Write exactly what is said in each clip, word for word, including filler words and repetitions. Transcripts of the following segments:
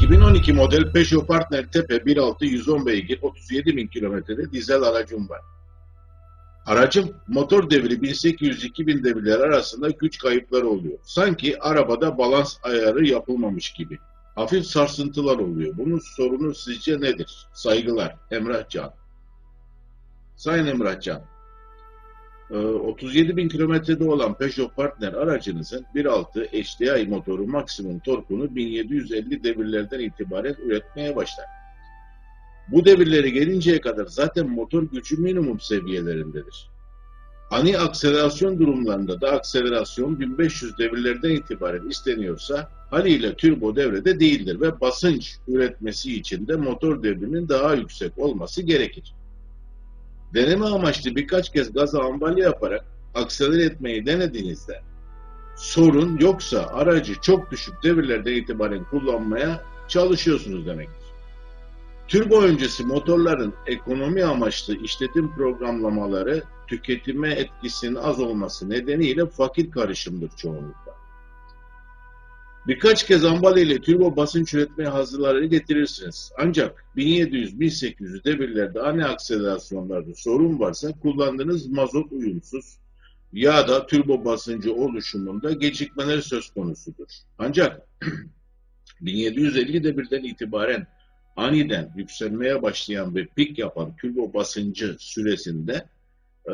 iki bin on iki model Peugeot Partner Tepe bir altı yüz on beygir otuz yedi bin kilometrede dizel aracım var. Aracım motor devri bin sekiz yüz iki bin devirler arasında güç kayıpları oluyor. Sanki arabada balans ayarı yapılmamış gibi. Hafif sarsıntılar oluyor. Bunun sorunu sizce nedir? Saygılar. Emrah Can. Sayın Emrah Can, otuz yedi bin kilometrede olan Peugeot Partner aracınızın bir altı H D I motoru maksimum torkunu bin yedi yüz elli devirlerden itibaren üretmeye başlar. Bu devirleri gelinceye kadar zaten motor gücü minimum seviyelerindedir. Ani akselerasyon durumlarında da akselerasyon bin beş yüz devirlerden itibaren isteniyorsa haliyle turbo devrede değildir ve basınç üretmesi için de motor devrinin daha yüksek olması gerekir. Deneme amaçlı birkaç kez gaza ambalya yaparak akselere etmeyi denediğinizde sorun yoksa aracı çok düşük devirlerden itibaren kullanmaya çalışıyorsunuz demektir. Turbo öncesi motorların ekonomi amaçlı işletim programlamaları tüketime etkisinin az olması nedeniyle fakir karışımdır çoğunlukla. Birkaç kez ambalya ile turbo basınç üretmeye hazırları getirirsiniz. Ancak bin yedi yüz bin sekiz yüz devirlerde ani akselerasyonlarda sorun varsa kullandığınız mazot uyumsuz ya da turbo basıncı oluşumunda gecikmeler söz konusudur. Ancak bin yedi yüz elli devirden itibaren aniden yükselmeye başlayan ve pik yapan turbo basıncı süresinde e,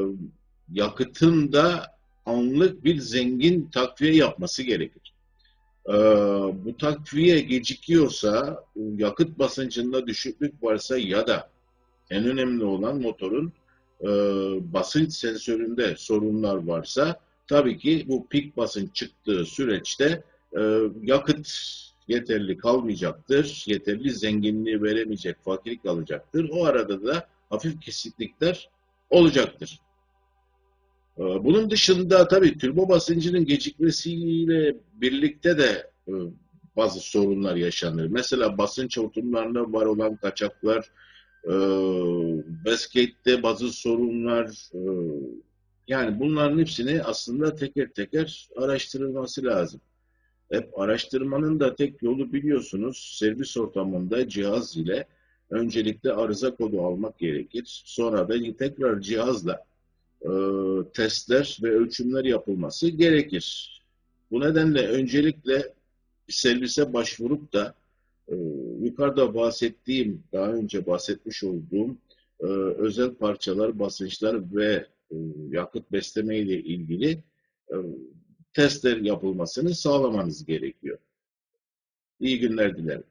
yakıtın da anlık bir zengin takviye yapması gerekir. Ee, bu takviye gecikiyorsa, yakıt basıncında düşüklük varsa ya da en önemli olan motorun e, basınç sensöründe sorunlar varsa tabii ki bu pik basınç çıktığı süreçte e, yakıt yeterli kalmayacaktır, yeterli zenginliği veremeyecek, fakirlik alacaktır. O arada da hafif kesiklikler olacaktır. Bunun dışında tabii turbo basıncının gecikmesiyle birlikte de e, bazı sorunlar yaşanır. Mesela basınç hortumlarında var olan kaçaklar, e, Baskate'de bazı sorunlar, e, yani bunların hepsini aslında teker teker araştırılması lazım. Hep araştırmanın da tek yolu biliyorsunuz servis ortamında cihaz ile öncelikle arıza kodu almak gerekir. Sonra da tekrar cihazla e, testler ve ölçümler yapılması gerekir. Bu nedenle öncelikle servise başvurup da e, yukarıda bahsettiğim, daha önce bahsetmiş olduğum e, özel parçalar, basınçlar ve e, yakıt besleme ile ilgili e, testler yapılmasını sağlamanız gerekiyor. İyi günler dilerim.